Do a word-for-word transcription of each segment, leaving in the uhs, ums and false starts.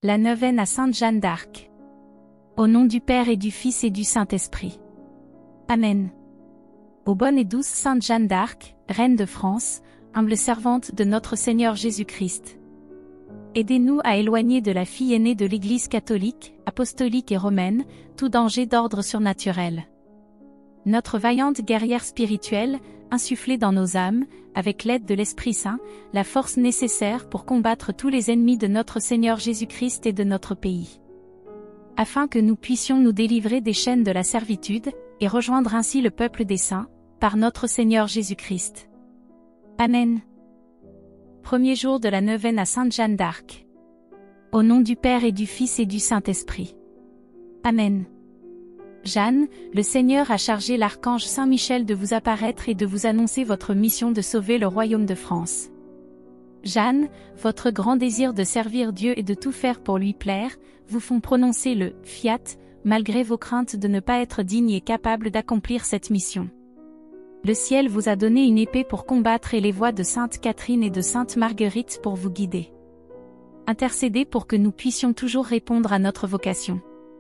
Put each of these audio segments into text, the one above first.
La neuvaine à Sainte Jeanne d'Arc. Au nom du Père et du Fils et du Saint-Esprit. Amen. Ô bonne et douce Sainte Jeanne d'Arc, Reine de France, humble servante de notre Seigneur Jésus-Christ. Aidez-nous à éloigner de la fille aînée de l'Église catholique, apostolique et romaine, tout danger d'ordre surnaturel. Notre vaillante guerrière spirituelle, insufflée dans nos âmes, avec l'aide de l'Esprit Saint, la force nécessaire pour combattre tous les ennemis de notre Seigneur Jésus-Christ et de notre pays. Afin que nous puissions nous délivrer des chaînes de la servitude, et rejoindre ainsi le peuple des saints, par notre Seigneur Jésus-Christ. Amen. Premier jour de la neuvaine à Sainte Jeanne d'Arc. Au nom du Père et du Fils et du Saint-Esprit. Amen. Jeanne, le Seigneur a chargé l'archange Saint Michel de vous apparaître et de vous annoncer votre mission de sauver le royaume de France. Jeanne, votre grand désir de servir Dieu et de tout faire pour lui plaire, vous font prononcer le « Fiat », malgré vos craintes de ne pas être digne et capable d'accomplir cette mission. Le ciel vous a donné une épée pour combattre et les voix de Sainte Catherine et de Sainte Marguerite pour vous guider. Intercédez pour que nous puissions toujours répondre à notre vocation.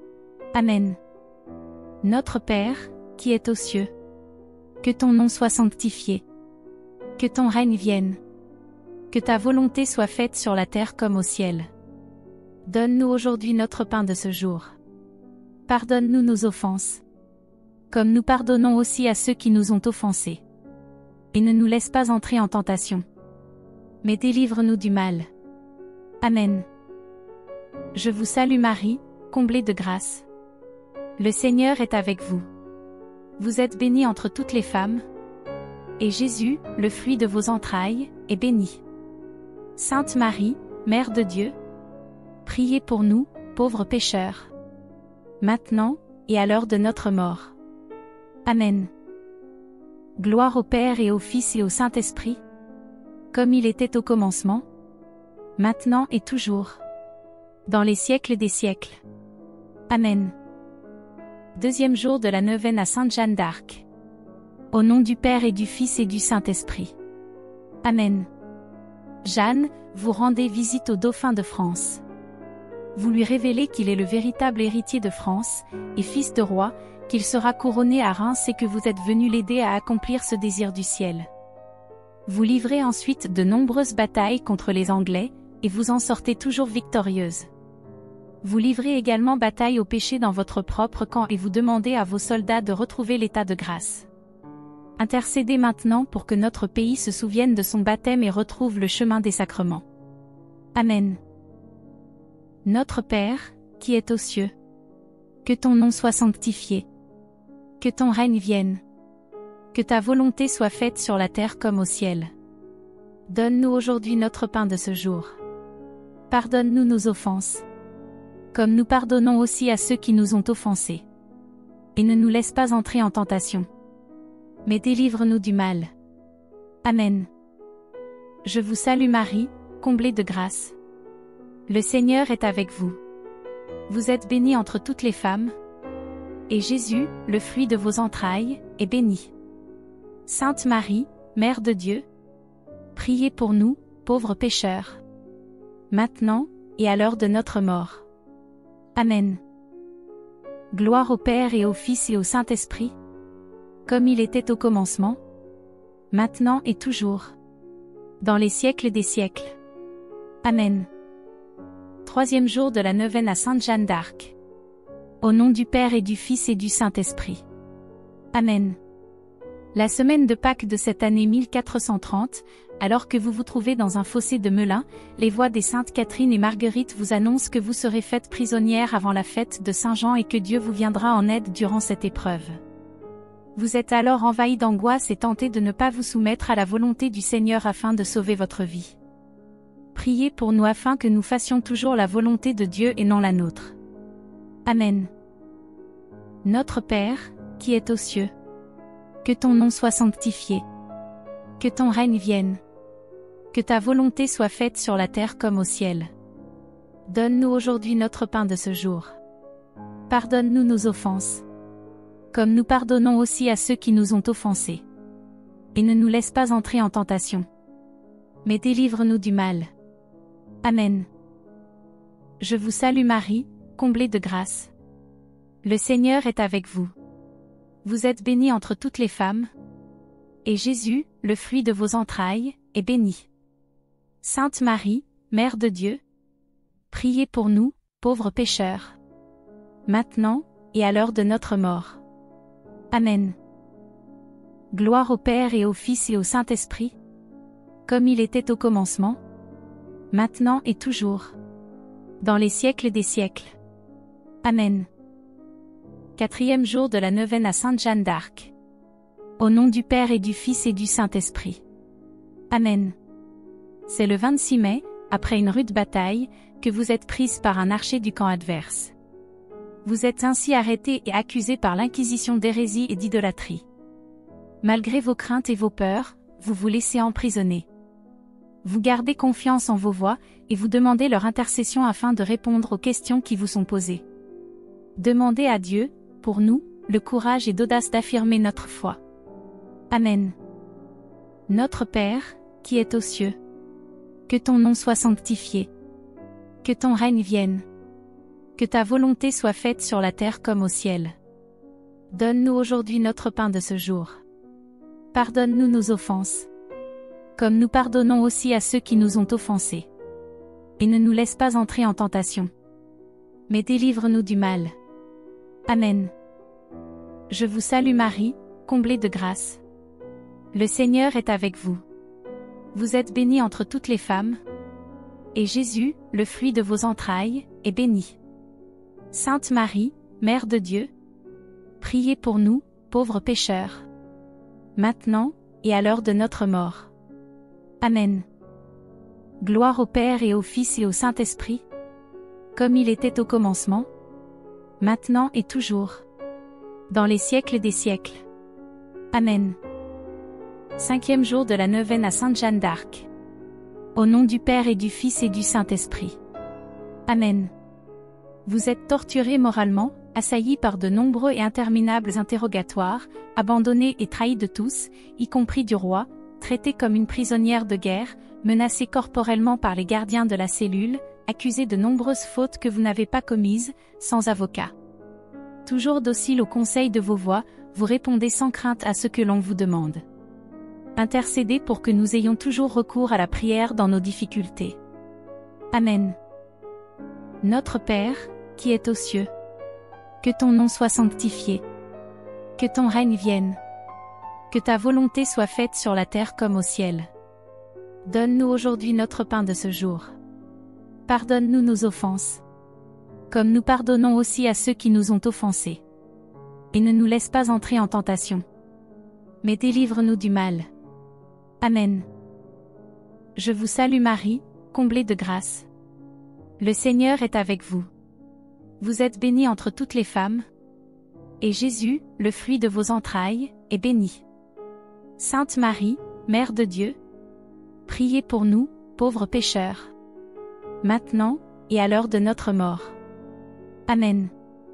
Amen. Notre Père, qui es aux cieux, que ton nom soit sanctifié. Que ton règne vienne. Que ta volonté soit faite sur la terre comme au ciel. Donne-nous aujourd'hui notre pain de ce jour. Pardonne-nous nos offenses, comme nous pardonnons aussi à ceux qui nous ont offensés. Et ne nous laisse pas entrer en tentation, mais délivre-nous du mal. Amen. Je vous salue Marie, comblée de grâce. Le Seigneur est avec vous. Vous êtes bénie entre toutes les femmes, et Jésus, le fruit de vos entrailles, est béni. Sainte Marie, Mère de Dieu, priez pour nous, pauvres pécheurs, maintenant, et à l'heure de notre mort. Amen. Gloire au Père et au Fils et au Saint-Esprit, comme il était au commencement, maintenant et toujours, dans les siècles des siècles. Amen. Deuxième jour de la neuvaine à Sainte Jeanne d'Arc. Au nom du Père et du Fils et du Saint-Esprit. Amen. Jeanne, vous rendez visite au dauphin de France. Vous lui révélez qu'il est le véritable héritier de France, et fils de roi, qu'il sera couronné à Reims et que vous êtes venu l'aider à accomplir ce désir du ciel. Vous livrez ensuite de nombreuses batailles contre les Anglais, et vous en sortez toujours victorieuse. Vous livrez également bataille au péché dans votre propre camp et vous demandez à vos soldats de retrouver l'état de grâce. Intercédez maintenant pour que notre pays se souvienne de son baptême et retrouve le chemin des sacrements. Amen. Notre Père, qui es aux cieux, que ton nom soit sanctifié. Que ton règne vienne. Que ta volonté soit faite sur la terre comme au ciel. Donne-nous aujourd'hui notre pain de ce jour. Pardonne-nous nos offenses, comme nous pardonnons aussi à ceux qui nous ont offensés. Et ne nous laisse pas entrer en tentation, mais délivre-nous du mal. Amen. Je vous salue Marie, comblée de grâce. Le Seigneur est avec vous. Vous êtes bénie entre toutes les femmes, et Jésus, le fruit de vos entrailles, est béni. Sainte Marie, Mère de Dieu, priez pour nous, pauvres pécheurs, maintenant, et à l'heure de notre mort. Amen. Gloire au Père et au Fils et au Saint-Esprit, comme il était au commencement, maintenant et toujours, dans les siècles des siècles. Amen. Troisième jour de la neuvaine à Sainte Jeanne d'Arc. Au nom du Père et du Fils et du Saint-Esprit. Amen. La semaine de Pâques de cette année mille quatre cent trente, alors que vous vous trouvez dans un fossé de Melun, les voix des saintes Catherine et Marguerite vous annoncent que vous serez faites prisonnières avant la fête de Saint-Jean et que Dieu vous viendra en aide durant cette épreuve. Vous êtes alors envahi d'angoisse et tenté de ne pas vous soumettre à la volonté du Seigneur afin de sauver votre vie. Priez pour nous afin que nous fassions toujours la volonté de Dieu et non la nôtre. Amen. Notre Père, qui es aux cieux, que ton nom soit sanctifié. Que ton règne vienne. Que ta volonté soit faite sur la terre comme au ciel. Donne-nous aujourd'hui notre pain de ce jour. Pardonne-nous nos offenses, comme nous pardonnons aussi à ceux qui nous ont offensés. Et ne nous laisse pas entrer en tentation, mais délivre-nous du mal. Amen. Je vous salue Marie, comblée de grâce. Le Seigneur est avec vous. Vous êtes bénie entre toutes les femmes, et Jésus, le fruit de vos entrailles, est béni. Sainte Marie, Mère de Dieu, priez pour nous, pauvres pécheurs, maintenant et à l'heure de notre mort. Amen. Gloire au Père et au Fils et au Saint-Esprit, comme il était au commencement, maintenant et toujours, dans les siècles des siècles. Amen. Quatrième jour de la neuvaine à Sainte Jeanne d'Arc. Au nom du Père et du Fils et du Saint-Esprit. Amen. C'est le vingt-six mai, après une rude bataille, que vous êtes prise par un archer du camp adverse. Vous êtes ainsi arrêtée et accusée par l'inquisition d'hérésie et d'idolâtrie. Malgré vos craintes et vos peurs, vous vous laissez emprisonner. Vous gardez confiance en vos voix, et vous demandez leur intercession afin de répondre aux questions qui vous sont posées. Demandez à Dieu, pour nous, le courage et d'audace d'affirmer notre foi. Amen. Notre Père, qui es aux cieux, que ton nom soit sanctifié. Que ton règne vienne. Que ta volonté soit faite sur la terre comme au ciel. Donne-nous aujourd'hui notre pain de ce jour. Pardonne-nous nos offenses, comme nous pardonnons aussi à ceux qui nous ont offensés. Et ne nous laisse pas entrer en tentation, mais délivre-nous du mal. Amen. Je vous salue Marie, comblée de grâce. Le Seigneur est avec vous. Vous êtes bénie entre toutes les femmes, et Jésus, le fruit de vos entrailles, est béni. Sainte Marie, Mère de Dieu, priez pour nous, pauvres pécheurs, maintenant et à l'heure de notre mort. Amen. Gloire au Père et au Fils et au Saint-Esprit, comme il était au commencement, maintenant et toujours, dans les siècles des siècles. Amen. Cinquième jour de la neuvaine à Sainte Jeanne d'Arc. Au nom du Père et du Fils et du Saint-Esprit. Amen. Vous êtes torturés moralement, assaillis par de nombreux et interminables interrogatoires, abandonnés et trahis de tous, y compris du roi, traités comme une prisonnière de guerre, menacés corporellement par les gardiens de la cellule, accusés de nombreuses fautes que vous n'avez pas commises, sans avocat. Toujours docile au conseil de vos voix, vous répondez sans crainte à ce que l'on vous demande. Intercédez pour que nous ayons toujours recours à la prière dans nos difficultés. Amen. Notre Père, qui es aux cieux, que ton nom soit sanctifié. Que ton règne vienne. Que ta volonté soit faite sur la terre comme au ciel. Donne-nous aujourd'hui notre pain de ce jour. Pardonne-nous nos offenses, comme nous pardonnons aussi à ceux qui nous ont offensés. Et ne nous laisse pas entrer en tentation, mais délivre-nous du mal. Amen. Je vous salue Marie, comblée de grâce. Le Seigneur est avec vous. Vous êtes bénie entre toutes les femmes, et Jésus, le fruit de vos entrailles, est béni. Sainte Marie, Mère de Dieu, priez pour nous, pauvres pécheurs, maintenant et à l'heure de notre mort. Amen.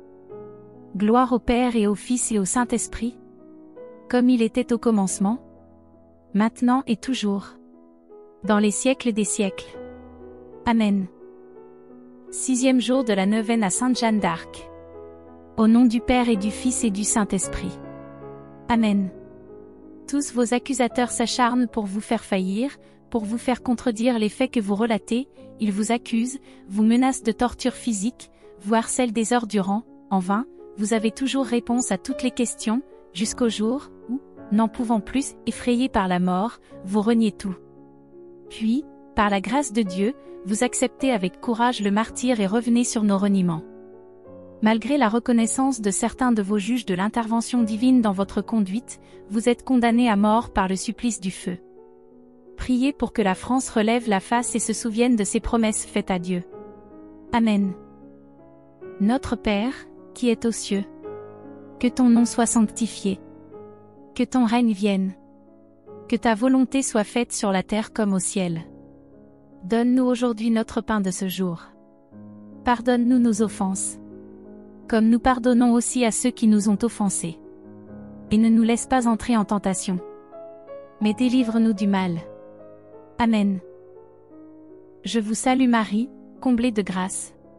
Gloire au Père et au Fils et au Saint-Esprit, comme il était au commencement, maintenant et toujours, dans les siècles des siècles. Amen. Sixième jour de la neuvaine à Sainte Jeanne d'Arc. Au nom du Père et du Fils et du Saint-Esprit. Amen. Tous vos accusateurs s'acharnent pour vous faire faillir, pour vous faire contredire les faits que vous relatez, ils vous accusent, vous menacent de torture physique, vous harcèlent des heures durant, en vain, vous avez toujours réponse à toutes les questions, jusqu'au jour où, n'en pouvant plus, effrayés par la mort, vous reniez tout. Puis, par la grâce de Dieu, vous acceptez avec courage le martyre et revenez sur nos reniements. Malgré la reconnaissance de certains de vos juges de l'intervention divine dans votre conduite, vous êtes condamnés à mort par le supplice du feu. Priez pour que la France relève la face et se souvienne de ses promesses faites à Dieu. Amen. Notre Père, qui es aux cieux, que ton nom soit sanctifié. Que ton règne vienne. Que ta volonté soit faite sur la terre comme au ciel. Donne-nous aujourd'hui notre pain de ce jour. Pardonne-nous nos offenses, comme nous pardonnons aussi à ceux qui nous ont offensés. Et ne nous laisse pas entrer en tentation, mais délivre-nous du mal. Amen. Je vous salue Marie, comblée de grâce.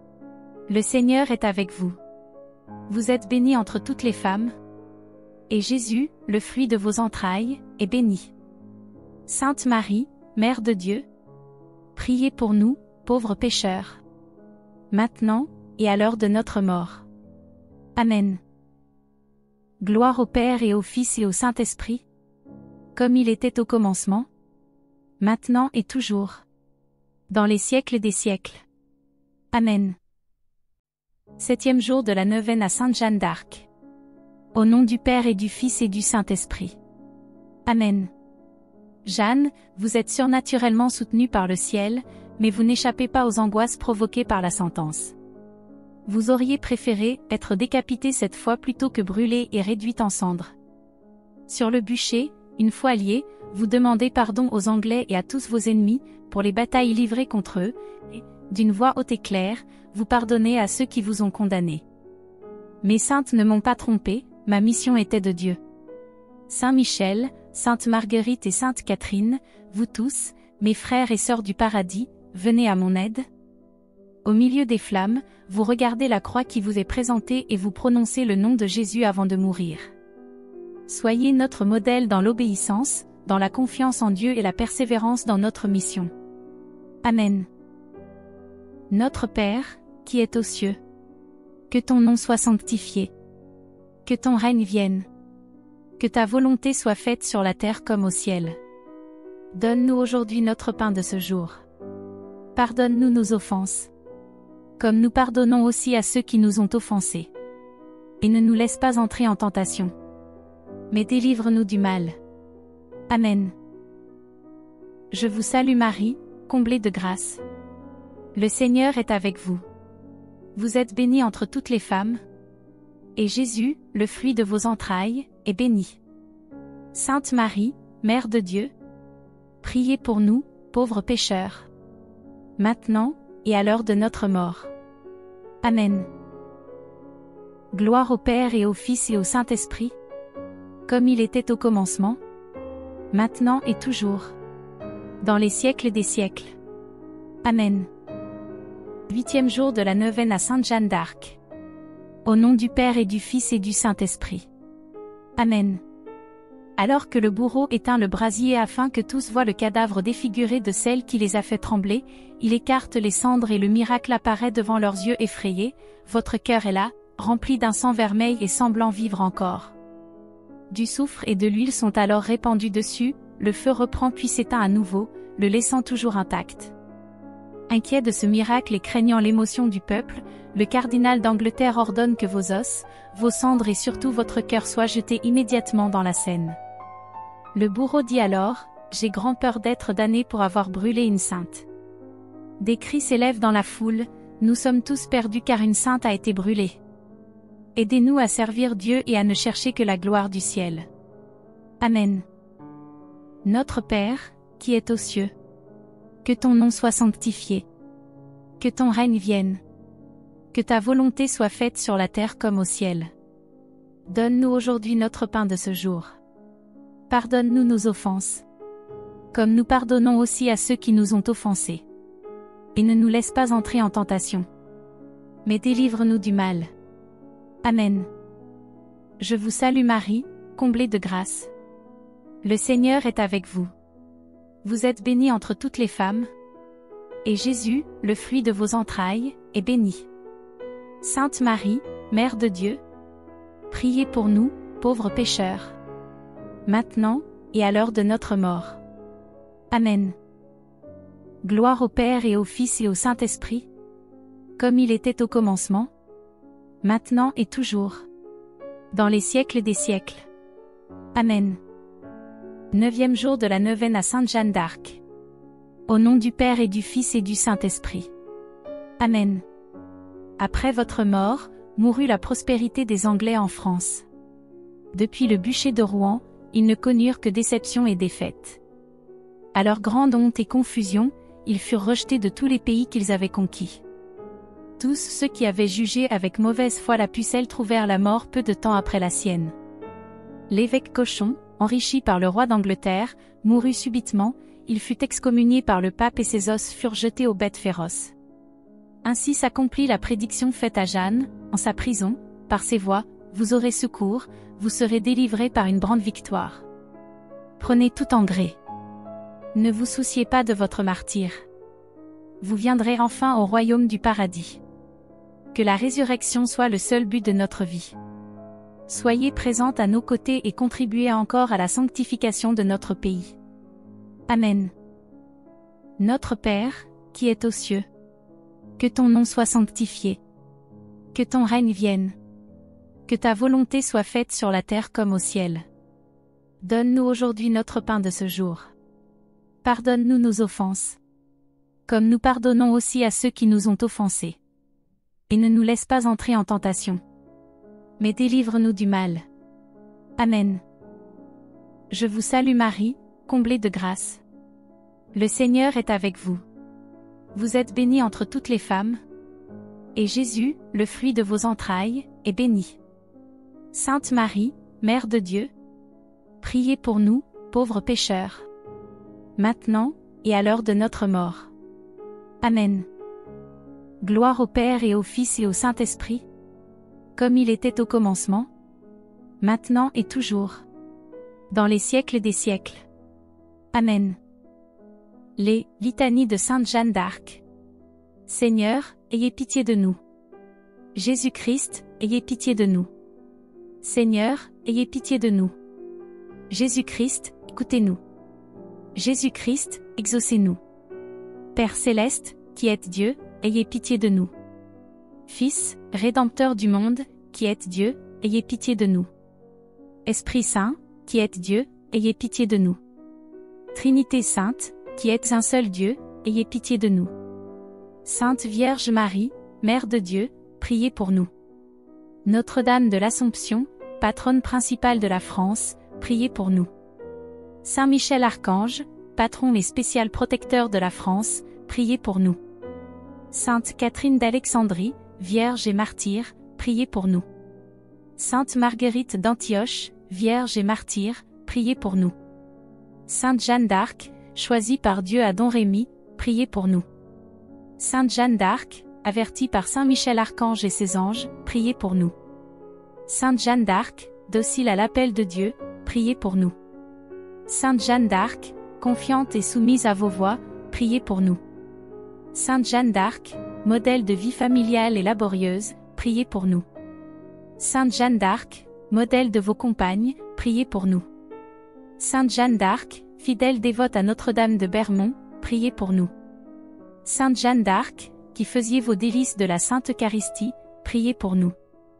Le Seigneur est avec vous. Vous êtes bénie entre toutes les femmes, et Jésus, le fruit de vos entrailles, est béni. Sainte Marie, Mère de Dieu, priez pour nous, pauvres pécheurs, maintenant et à l'heure de notre mort. Amen. Gloire au Père et au Fils et au Saint-Esprit, comme il était au commencement, maintenant et toujours, dans les siècles des siècles. Amen. Septième jour de la neuvaine à Sainte Jeanne d'Arc. Au nom du Père et du Fils et du Saint-Esprit. Amen. Jeanne, vous êtes surnaturellement soutenue par le ciel, mais vous n'échappez pas aux angoisses provoquées par la sentence. Vous auriez préféré être décapitée cette fois plutôt que brûlée et réduite en cendres. Sur le bûcher, une fois liée, vous demandez pardon aux Anglais et à tous vos ennemis, pour les batailles livrées contre eux, et, d'une voix haute et claire, vous pardonnez à ceux qui vous ont condamné. Mes saintes ne m'ont pas trompé, ma mission était de Dieu. Saint Michel, Sainte Marguerite et Sainte Catherine, vous tous, mes frères et sœurs du paradis, venez à mon aide. Au milieu des flammes, vous regardez la croix qui vous est présentée et vous prononcez le nom de Jésus avant de mourir. Soyez notre modèle dans l'obéissance, dans la confiance en Dieu et la persévérance dans notre mission. Amen. Notre Père, qui es aux cieux, que ton nom soit sanctifié. Que ton règne vienne. Que ta volonté soit faite sur la terre comme au ciel. Donne-nous aujourd'hui notre pain de ce jour. Pardonne-nous nos offenses, comme nous pardonnons aussi à ceux qui nous ont offensés. Et ne nous laisse pas entrer en tentation, mais délivre-nous du mal. Amen. Je vous salue Marie, comblée de grâce. Le Seigneur est avec vous. Vous êtes bénie entre toutes les femmes, et Jésus, le fruit de vos entrailles, est béni. Sainte Marie, Mère de Dieu, priez pour nous, pauvres pécheurs, maintenant et à l'heure de notre mort. Amen. Gloire au Père et au Fils et au Saint-Esprit, comme il était au commencement, maintenant et toujours, dans les siècles des siècles. Amen. Huitième jour de la neuvaine à Sainte Jeanne d'Arc. Au nom du Père et du Fils et du Saint-Esprit. Amen. Alors que le bourreau éteint le brasier afin que tous voient le cadavre défiguré de celle qui les a fait trembler, il écarte les cendres et le miracle apparaît devant leurs yeux effrayés, votre cœur est là, rempli d'un sang vermeil et semblant vivre encore. Du soufre et de l'huile sont alors répandus dessus, le feu reprend puis s'éteint à nouveau, le laissant toujours intact. Inquiet de ce miracle et craignant l'émotion du peuple, le cardinal d'Angleterre ordonne que vos os, vos cendres et surtout votre cœur soient jetés immédiatement dans la Seine. Le bourreau dit alors, « J'ai grand peur d'être damné pour avoir brûlé une sainte. » Des cris s'élèvent dans la foule, « Nous sommes tous perdus car une sainte a été brûlée. » Aidez-nous à servir Dieu et à ne chercher que la gloire du ciel. Amen. Notre Père, qui es aux cieux, que ton nom soit sanctifié. Que ton règne vienne. Que ta volonté soit faite sur la terre comme au ciel. Donne-nous aujourd'hui notre pain de ce jour. Pardonne-nous nos offenses, comme nous pardonnons aussi à ceux qui nous ont offensés. Et ne nous laisse pas entrer en tentation, mais délivre-nous du mal. Amen. Je vous salue Marie, comblée de grâce. Le Seigneur est avec vous. Vous êtes bénie entre toutes les femmes, et Jésus, le fruit de vos entrailles, est béni. Sainte Marie, Mère de Dieu, priez pour nous, pauvres pécheurs, maintenant et à l'heure de notre mort. Amen. Gloire au Père et au Fils et au Saint-Esprit, comme il était au commencement, maintenant et toujours, dans les siècles des siècles. Amen. Neuvième jour de la neuvaine à Sainte Jeanne d'Arc. Au nom du Père et du Fils et du Saint-Esprit. Amen. Après votre mort, mourut la prospérité des Anglais en France. Depuis le bûcher de Rouen, ils ne connurent que déception et défaite. À leur grande honte et confusion, ils furent rejetés de tous les pays qu'ils avaient conquis. Tous ceux qui avaient jugé avec mauvaise foi la pucelle trouvèrent la mort peu de temps après la sienne. L'évêque Cochon, enrichi par le roi d'Angleterre, mourut subitement, il fut excommunié par le pape et ses os furent jetés aux bêtes féroces. Ainsi s'accomplit la prédiction faite à Jeanne, en sa prison, par ses voix, vous aurez secours, vous serez délivrés par une grande victoire. Prenez tout en gré. Ne vous souciez pas de votre martyre. Vous viendrez enfin au royaume du paradis. Que la résurrection soit le seul but de notre vie. Soyez présente à nos côtés et contribuez encore à la sanctification de notre pays. Amen. Notre Père, qui es aux cieux. Que ton nom soit sanctifié. Que ton règne vienne. Que ta volonté soit faite sur la terre comme au ciel. Donne-nous aujourd'hui notre pain de ce jour. Pardonne-nous nos offenses. Comme nous pardonnons aussi à ceux qui nous ont offensés. Et ne nous laisse pas entrer en tentation. Mais délivre-nous du mal. Amen. Je vous salue Marie, comblée de grâce. Le Seigneur est avec vous. Vous êtes bénie entre toutes les femmes. Et Jésus, le fruit de vos entrailles, est béni. Sainte Marie, Mère de Dieu, priez pour nous, pauvres pécheurs. Maintenant, et à l'heure de notre mort. Amen. Gloire au Père et au Fils et au Saint-Esprit, comme il était au commencement, maintenant et toujours, dans les siècles des siècles. Amen. Les litanies de Sainte Jeanne d'Arc. Seigneur, ayez pitié de nous. Jésus-Christ, ayez pitié de nous. Seigneur, ayez pitié de nous. Jésus-Christ, écoutez-nous. Jésus-Christ, exaucez-nous. Père céleste, qui êtes Dieu, ayez pitié de nous. Fils, Rédempteur du monde, qui êtes Dieu, ayez pitié de nous. Esprit Saint, qui êtes Dieu, ayez pitié de nous. Trinité Sainte, qui êtes un seul Dieu, ayez pitié de nous. Sainte Vierge Marie, Mère de Dieu, priez pour nous. Notre-Dame de l'Assomption, patronne principale de la France, priez pour nous. Saint Michel Archange, patron et spécial protecteur de la France, priez pour nous. Sainte Catherine d'Alexandrie, Vierge et martyre, priez pour nous. Sainte Marguerite d'Antioche, Vierge et martyre, priez pour nous. Sainte Jeanne d'Arc, choisie par Dieu à Domrémy, priez pour nous. Sainte Jeanne d'Arc, avertie par Saint Michel Archange et ses anges, priez pour nous. Sainte Jeanne d'Arc, docile à l'appel de Dieu, priez pour nous. Sainte Jeanne d'Arc, confiante et soumise à vos voies, priez pour nous. Sainte Jeanne d'Arc, modèle de vie familiale et laborieuse, priez pour nous. Sainte Jeanne d'Arc, modèle de vos compagnes, priez pour nous. Sainte Jeanne d'Arc, fidèle dévote à Notre-Dame de Bermond, priez pour nous. Sainte Jeanne d'Arc, qui faisiez vos délices de la Sainte Eucharistie, priez pour nous.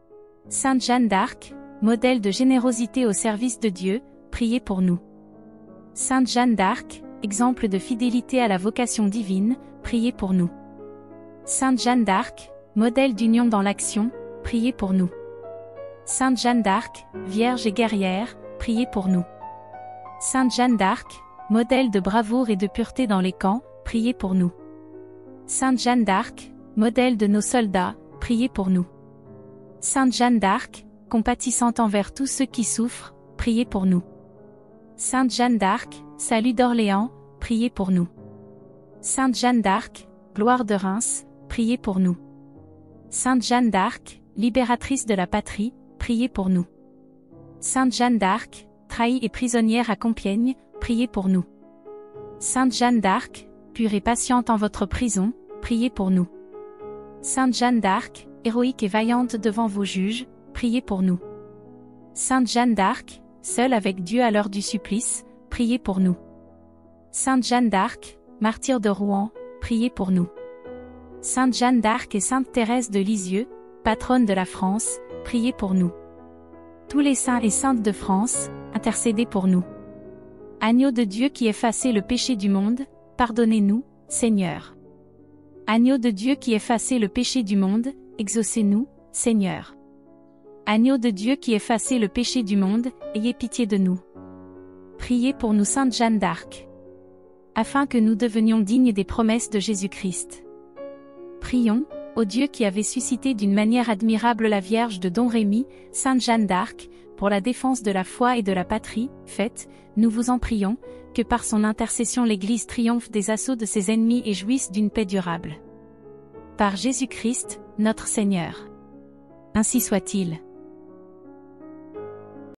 Sainte Jeanne d'Arc, modèle de générosité au service de Dieu, priez pour nous. Sainte Jeanne d'Arc, exemple de fidélité à la vocation divine, priez pour nous. Sainte Jeanne d'Arc, modèle d'union dans l'action, priez pour nous. Sainte Jeanne d'Arc, vierge et guerrière, priez pour nous. Sainte Jeanne d'Arc, modèle de bravoure et de pureté dans les camps, priez pour nous. Sainte Jeanne d'Arc, modèle de nos soldats, priez pour nous. Sainte Jeanne d'Arc, compatissante envers tous ceux qui souffrent, priez pour nous. Sainte Jeanne d'Arc, salut d'Orléans, priez pour nous. Sainte Jeanne d'Arc, gloire de Reims, priez pour nous. Sainte Jeanne d'Arc, libératrice de la patrie, priez pour nous. Sainte Jeanne d'Arc, trahie et prisonnière à Compiègne, priez pour nous. Sainte Jeanne d'Arc, pure et patiente en votre prison, priez pour nous. Sainte Jeanne d'Arc, héroïque et vaillante devant vos juges, priez pour nous. Sainte Jeanne d'Arc, seule avec Dieu à l'heure du supplice, priez pour nous. Sainte Jeanne d'Arc, martyre de Rouen, priez pour nous. Sainte Jeanne d'Arc et Sainte Thérèse de Lisieux, patronne de la France, priez pour nous. Tous les saints et saintes de France, intercédez pour nous. Agneau de Dieu qui effacez le péché du monde, pardonnez-nous, Seigneur. Agneau de Dieu qui effacez le péché du monde, exaucez-nous, Seigneur. Agneau de Dieu qui effacez le péché du monde, ayez pitié de nous. Priez pour nous Sainte Jeanne d'Arc, afin que nous devenions dignes des promesses de Jésus-Christ. Prions, ô Dieu qui avait suscité d'une manière admirable la Vierge de Domrémy, Sainte Jeanne d'Arc, pour la défense de la foi et de la patrie, faites, nous vous en prions, que par son intercession l'Église triomphe des assauts de ses ennemis et jouisse d'une paix durable. Par Jésus-Christ, notre Seigneur. Ainsi soit-il.